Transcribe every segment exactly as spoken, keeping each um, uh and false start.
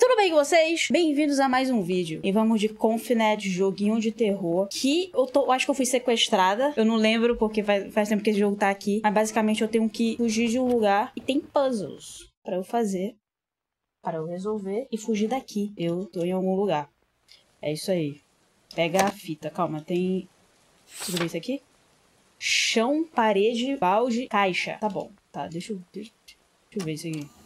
Tudo bem com vocês? Bem-vindos a mais um vídeo. E vamos de Confinet, joguinho de terror. Que eu tô, eu acho que eu fui sequestrada. Eu não lembro porque faz, faz tempo que esse jogo tá aqui. Mas basicamente eu tenho que fugir de um lugar e tem puzzles pra eu fazer. Para eu resolver e fugir daqui. Eu tô em algum lugar. É isso aí. Pega a fita. Calma, tem... Deixa eu ver isso aqui. Chão, parede, balde, caixa. Tá bom. Tá, deixa eu... Deixa, deixa eu ver isso aqui.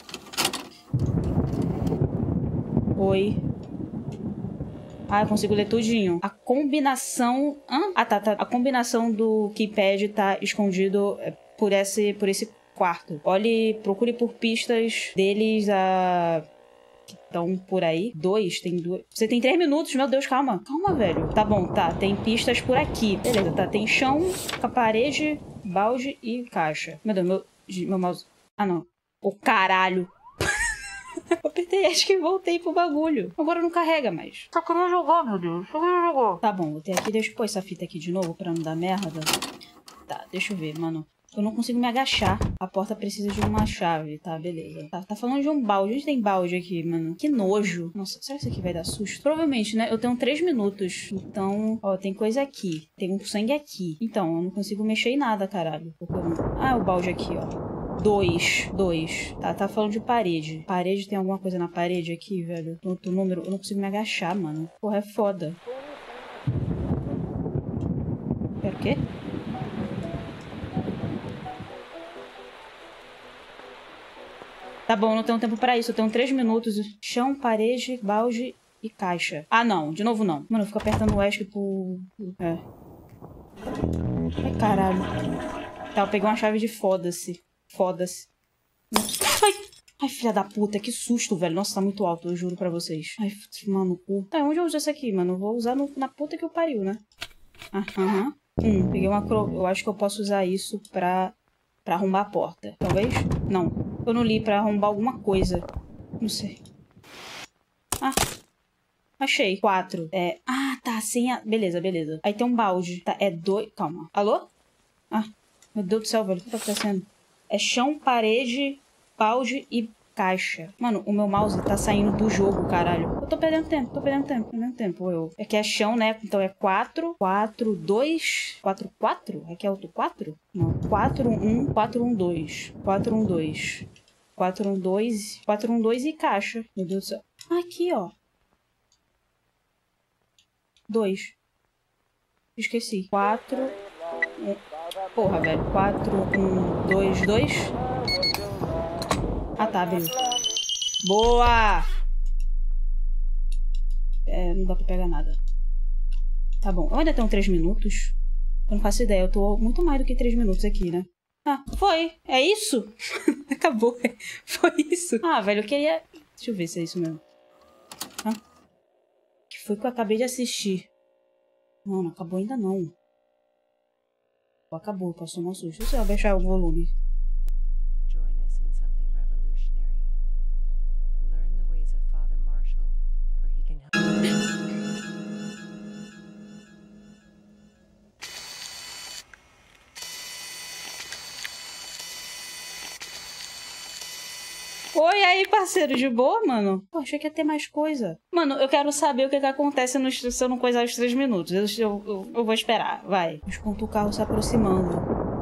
Oi. Ah, eu consigo ler tudinho. A combinação... Hã? Ah, tá, tá. A combinação do keypad tá escondido por esse, por esse quarto. Olhe, procure por pistas deles a... que estão por aí. Dois, tem duas... Você tem três minutos, meu Deus, calma. Calma, velho. Tá bom, tá. Tem pistas por aqui. Beleza, tá. Tem chão, a parede, balde e caixa. Meu Deus, meu, meu mouse... Ah, não. Ô, caralho. Eu apertei, acho que voltei pro bagulho. Agora não carrega mais. Só queria jogar, meu Deus. Só queria jogar. Tá bom, vou ter aqui. Deixa eu pôr essa fita aqui de novo pra não dar merda. Tá, deixa eu ver, mano. Eu não consigo me agachar. A porta precisa de uma chave, tá? Beleza. Tá, tá falando de um balde. Onde tem balde aqui, mano? Que nojo. Nossa, será que isso aqui vai dar susto? Provavelmente, né? Eu tenho três minutos. Então, ó, tem coisa aqui. Tem um sangue aqui. Então, eu não consigo mexer em nada, caralho. Porque eu não... Ah, o balde aqui, ó. Dois. Dois. Tá, tá falando de parede. Parede, tem alguma coisa na parede aqui, velho? Outro número. Eu não consigo me agachar, mano. Porra, é foda. Pera, o quê? Tá bom, não tenho tempo pra isso. Eu tenho três minutos. Chão, parede, balde e caixa. Ah, não. De novo, não. Mano, eu fico apertando o ESC pro... É. Ai, caralho. Tá, eu peguei uma chave de foda-se. Foda-se. Ai, ai, filha da puta, que susto, velho. Nossa, tá muito alto, eu juro pra vocês. Ai, mano, cu. Tá, onde eu uso essa aqui, mano? Eu vou usar no, na puta que eu pariu, né? Aham. Hum, peguei uma cro... Eu acho que eu posso usar isso pra... Pra arrombar a porta. Talvez? Não. Eu não li pra arrombar alguma coisa. Não sei. Ah. Achei. Quatro. É... Ah, tá. Sem a... Beleza, beleza. Aí tem um balde. Tá, é dois... Calma. Alô? Ah. Meu Deus do céu, velho. O que tá acontecendo? É chão, parede, balde e caixa. Mano, o meu mouse tá saindo do jogo, caralho. Eu tô perdendo tempo, tô perdendo tempo, perdendo tempo. Eu... Aqui é chão, né? Então é quatro, quatro, dois, quatro, quatro? Aqui é outro quatro? Não. quatro, um, quatro, um, dois. quatro, um, dois. quatro, um, dois. quatro, um, dois e caixa. Meu Deus do céu. Aqui, ó. dois. Esqueci. quatro. um. Porra, velho. quatro, um, dois, dois. Ah, tá, abriu. Boa! É, não dá pra pegar nada. Tá bom. Eu ainda tenho três minutos. Eu não faço ideia. Eu tô muito mais do que três minutos aqui, né? Ah, foi. É isso? Acabou. Foi isso. Ah, velho, eu queria... Deixa eu ver se é isso mesmo. Ah. Que foi que eu acabei de assistir. Não, não acabou ainda não. Acabou, passou um susto. Deixa eu baixar o volume. Oi aí, parceiro, de boa, mano? Pô, achei que ia ter mais coisa. Mano, eu quero saber o que que acontece no, se eu não coisar os três minutos. Eu, eu, eu, eu vou esperar, vai. Escuta o carro se aproximando.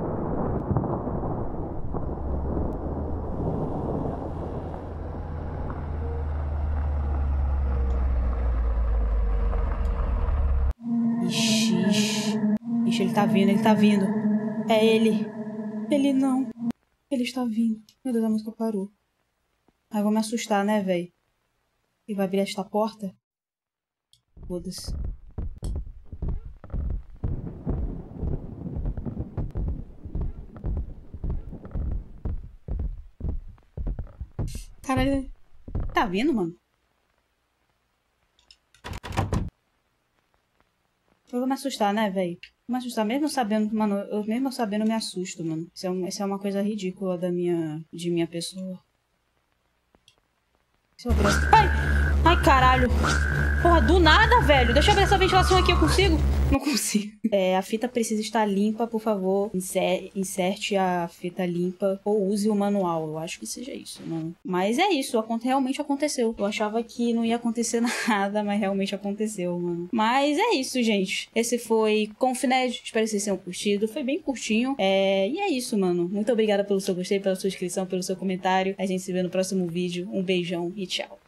Ixi. Ixi, ele tá vindo, ele tá vindo. É ele. Ele não. Ele está vindo. Meu Deus, a música parou. Ai, vou me assustar, né, velho? Ele vai abrir esta porta? Foda-se. Caralho. Tá vindo, mano? Eu vou me assustar, né, velho? Vou me assustar, mesmo sabendo... Mano, eu mesmo sabendo eu me assusto, mano. Isso é, um, isso é uma coisa ridícula da minha... De minha pessoa. Ai! Ai, caralho! Porra, do nada, velho. Deixa eu abrir essa ventilação aqui, eu consigo? Não consigo. É, a fita precisa estar limpa, por favor. Inser inserte a fita limpa ou use o manual. Eu acho que seja isso, mano. Mas é isso, realmente aconteceu. Eu achava que não ia acontecer nada, mas realmente aconteceu, mano. Mas é isso, gente. Esse foi Confined. Espero que vocês tenham curtido. Foi bem curtinho. É... E é isso, mano. Muito obrigada pelo seu gostei, pela sua inscrição, pelo seu comentário. A gente se vê no próximo vídeo. Um beijão e tchau.